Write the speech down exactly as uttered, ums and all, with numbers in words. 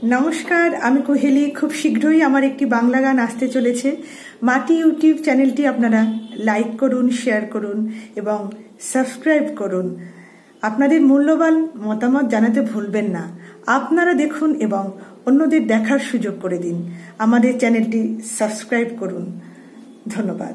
নমস্কার, আমি কুহেলি। খুব শীঘ্রই আমার একটি বাংলা গান আসতে চলেছে। মাটি ইউটিউব চ্যানেলটি আপনারা লাইক করুন, শেয়ার করুন এবং সাবস্ক্রাইব করুন। আপনাদের মূল্যবান মতামত জানাতে ভুলবেন না। আপনারা দেখুন এবং অন্যদের দেখার সুযোগ করে দিন। আমাদের চ্যানেলটি সাবস্ক্রাইব করুন। ধন্যবাদ।